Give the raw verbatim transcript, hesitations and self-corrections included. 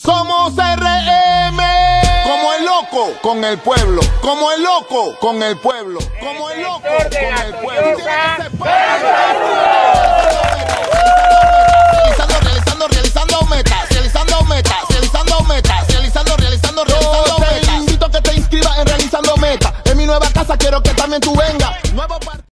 Somos R M. Como el loco con el pueblo. Como el loco con el pueblo. Como el loco con el pueblo. Realizando, realizando, realizando metas. Realizando metas. Realizando metas. Realizando, realizando, realizando metas. Te invito a que te inscribas en Realizando Metas. En mi nueva casa quiero que también tú vengas. Nuevo